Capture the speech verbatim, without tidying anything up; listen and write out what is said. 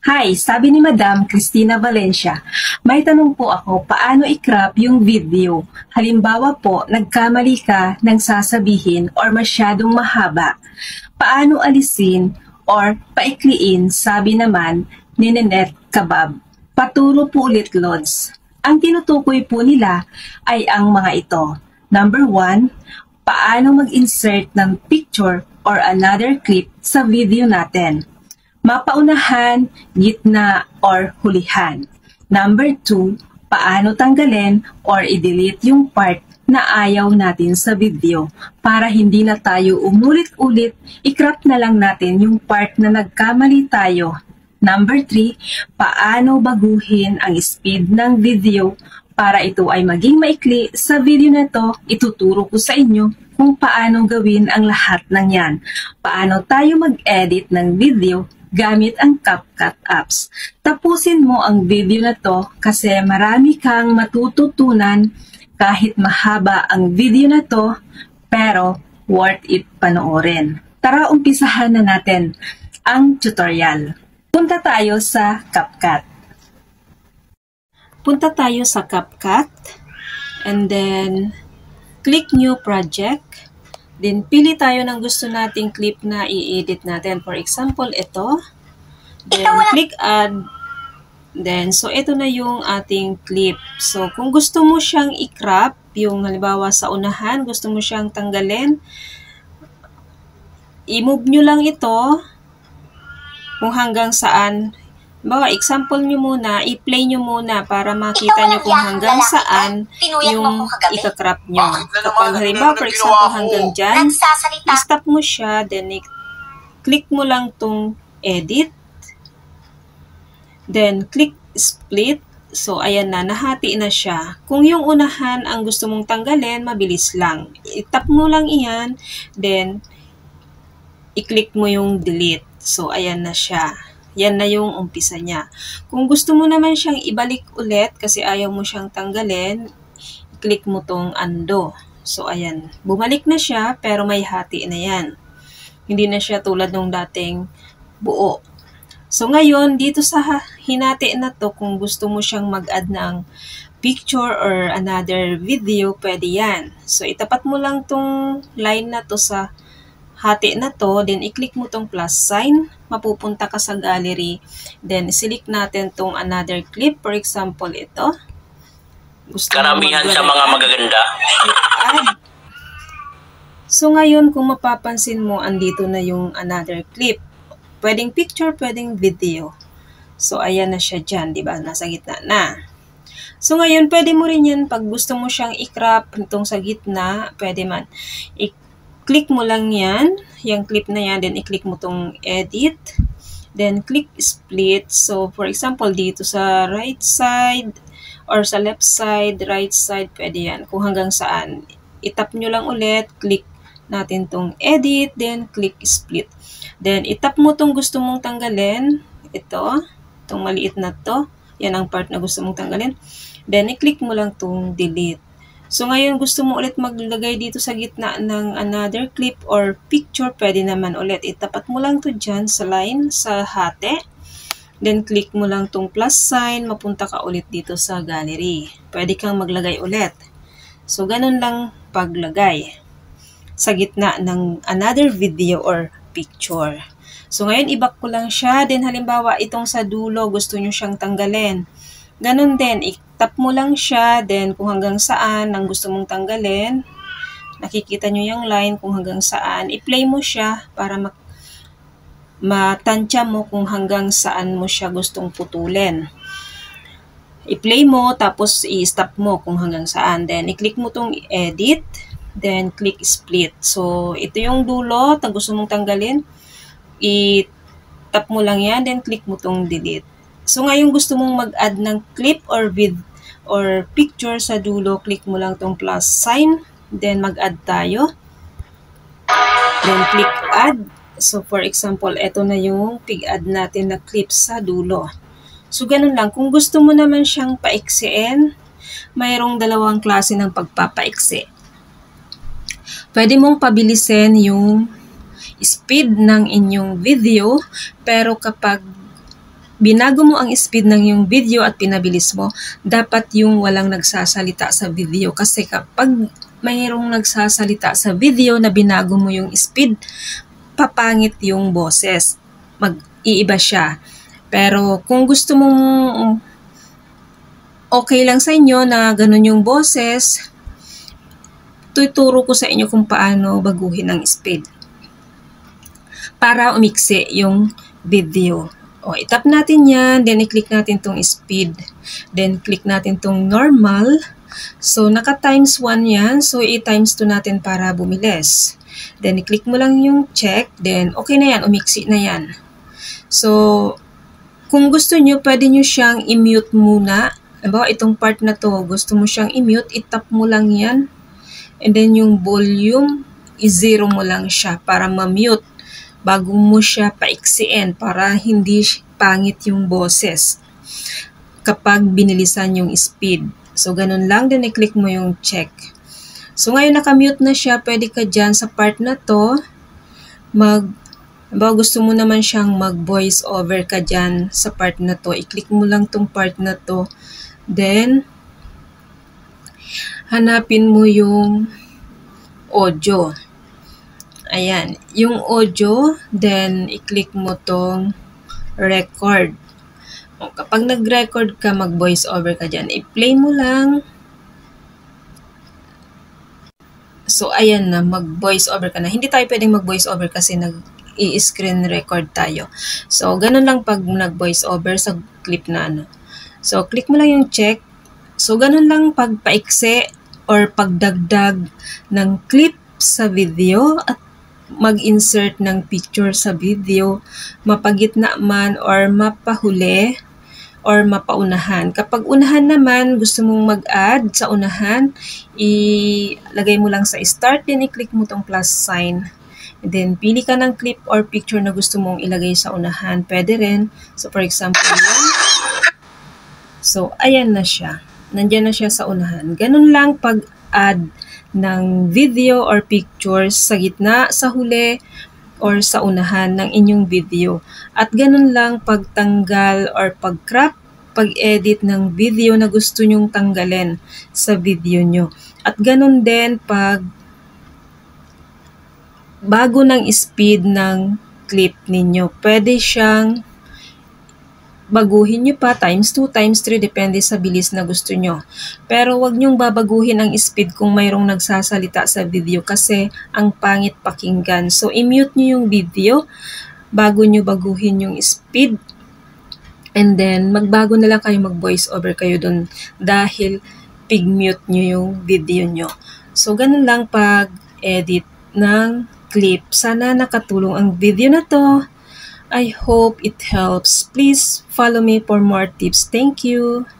Hi, sabi ni Madam Cristina Valencia, may tanong po ako, paano i-crop yung video? Halimbawa po, nagkamali ka ng sasabihin or masyadong mahaba. Paano alisin or paikliin, sabi naman ni Nenet Kabab. Paturo po ulit, Lods. Ang tinutukoy po nila ay ang mga ito. Number one, paano mag-insert ng picture or another clip sa video natin. Mapaunahan, gitna, or hulihan. Number two, paano tanggalin or i-delete yung part na ayaw natin sa video para hindi na tayo umulit-ulit, i-crop na lang natin yung part na nagkamali tayo. Number three, paano baguhin ang speed ng video para ito ay maging maikli. Sa video na ito, ituturo ko sa inyo kung paano gawin ang lahat ng yan. Paano tayo mag-edit ng video gamit ang CapCut apps. Tapusin mo ang video na to kasi marami kang matututunan kahit mahaba ang video na to, pero worth it panoorin. Tara, umpisahan na natin ang tutorial. Punta tayo sa CapCut. Punta tayo sa CapCut and then click New Project. Then, pili tayo ng gusto nating clip na i-edit natin. For example, ito. Then, click Add. Then, so, ito na yung ating clip. So, kung gusto mo siyang i-crop, yung halimbawa sa unahan, gusto mo siyang tanggalin, i-move nyo lang ito kung hanggang saan. Bawa, example nyo muna, i-play nyo muna para makita nyo kung hanggang saan yung ika-crop nyo. Kapag halimbawa, for example, hanggang dyan, i-stop mo siya, then click mo lang tong edit, then click split. So, ayan na, nahati na siya. Kung yung unahan ang gusto mong tanggalin, mabilis lang. I-tap mo lang iyan, then i-click mo yung delete. So, ayan na siya. Yan na yung umpisa niya. Kung gusto mo naman siyang ibalik ulit kasi ayaw mo siyang tanggalin, click mo tong undo. So, ayan. Bumalik na siya pero may hati na yan. Hindi na siya tulad nung dating buo. So, ngayon, dito sa hinati na to, kung gusto mo siyang mag-add ng picture or another video, pwede yan. So, itapat mo lang tong line na to sa hati na to, then i-click mo tong plus sign, mapupunta ka sa gallery, then select natin tong another clip, for example, ito. Gusto Karamihan sa mga magaganda. Add. So, ngayon, kung mapapansin mo, andito na yung another clip. Pwedeng picture, pwedeng video. So, ayan na siya dyan, di ba? Nasa gitna na. So, ngayon, pwede mo rin yan, pag gusto mo siyang i-crop itong sa gitna, pwede man. I click mo lang yan, yung clip na yan, then i-click mo tong edit, then click split. So, for example, dito sa right side or sa left side, right side, pwede yan. Kung hanggang saan. I-tap nyo lang ulit, click natin tong edit, then click split. Then, itap mo tong gusto mong tanggalin, ito, itong maliit na to, yan ang part na gusto mong tanggalin. Then, i-click mo lang tong delete. So, ngayon gusto mo ulit maglagay dito sa gitna ng another clip or picture, pwede naman ulit. Itapat mo lang to dyan sa line, sa hati. Then, click mo lang tong plus sign, mapunta ka ulit dito sa gallery. Pwede kang maglagay ulit. So, ganun lang paglagay sa gitna ng another video or picture. So, ngayon, i-back ko lang siya. Then, halimbawa, itong sa dulo, gusto nyo siyang tanggalin. Ganun din, i-tap mo lang siya, then kung hanggang saan ang gusto mong tanggalin, nakikita nyo yung line kung hanggang saan, i-play mo siya para mak matansya mo kung hanggang saan mo siya gustong putulin. I-play mo, tapos i-stop mo kung hanggang saan. Then, i-click mo tong edit, then click split. So, ito yung dulo, na gusto mong tanggalin, i-tap mo lang yan, then click mo tong delete. So, ngayon gusto mong mag-add ng clip or vid or picture sa dulo, click mo lang tong plus sign, then mag-add tayo. Then, click add. So, for example, ito na yung pig-add natin na clip sa dulo. So, ganun lang. Kung gusto mo naman siyang paiksiin, mayroong dalawang klase ng pagpapaiksi. Pwede mong pabilisin yung speed ng inyong video, pero kapag binago mo ang speed ng yung video at pinabilis mo, dapat yung walang nagsasalita sa video. Kasi kapag mayroong nagsasalita sa video na binago mo yung speed, papangit yung boses. Mag-iiba siya. Pero kung gusto mong okay lang sa inyo na ganun yung boses, tuturo ko sa inyo kung paano baguhin ang speed para umiksi yung video. O, itap natin yan, then i-click natin tong speed, then click natin tong normal. So, naka times one yan, so i-times two natin para bumilis. Then, i-click mo lang yung check, then okay na yan, umiksi na yan. So, kung gusto nyo, pwede nyo siyang i-mute muna. Diba, itong part na to, gusto mo siyang i-mute, itap mo lang yan. And then, yung volume, i-zero mo lang siya para ma-mute bago mo siya paiksiin para hindi pangit yung boses kapag binilisan yung speed. So, ganun lang. Then, i-click mo yung check. So, ngayon nakamute na siya. Pwede ka dyan sa part na to. Mag, ba gusto mo naman siyang mag-voice over ka dyan sa part na to. I-click mo lang tong part na to. Then, hanapin mo yung audio. Ayan, yung audio, then i-click mo tong record. O, kapag nag-record ka, mag-voice over ka dyan, i-play mo lang. So, ayan na, mag-voice over ka na. Hindi tayo pwedeng mag-voice over kasi nag-i-screen record tayo. So, ganun lang pag nag-voice over sa clip na ano. So, click mo lang yung check. So, ganun lang pag paiksi or pagdagdag ng clip sa video at mag-insert ng picture sa video, mapagitna man or mapahuli or mapaunahan. Kapag unahan naman, gusto mong mag-add sa unahan, ilagay mo lang sa start, then i-click mo tong plus sign. And then, pili ka ng clip or picture na gusto mong ilagay sa unahan. Pwede rin. So, for example, yan. So, ayan na siya. Nandiyan na siya sa unahan. Ganun lang pag-add ng video or pictures sa gitna, sa huli, or sa unahan ng inyong video. At ganun lang pagtanggal or pag-crop, pag-edit ng video na gusto nyong tanggalin sa video nyo. At ganun din pag bago ng speed ng clip ninyo. Pwede siyang baguhin nyo pa times two, times three, depende sa bilis na gusto nyo. Pero wag nyong babaguhin ang speed kung mayroong nagsasalita sa video kasi ang pangit pakinggan. So, i-mute nyo yung video bago nyo baguhin yung speed. And then, magbago na lang kayo, mag-voice over kayo dun dahil pig-mute nyo yung video nyo. So, ganun lang pag-edit ng clip. Sana nakatulong ang video na to. I hope it helps. Please follow me for more tips. Thank you.